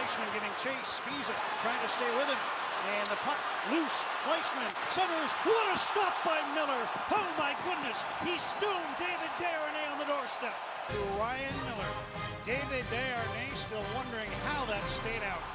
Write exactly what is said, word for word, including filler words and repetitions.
Fleischmann getting chased. Spiza trying to stay with him. And the puck loose. Fleischmann centers. What a stop by Miller. Oh my goodness. He stoned David Desharnais on the doorstep. To Ryan Miller. David Desharnais still wondering how that stayed out.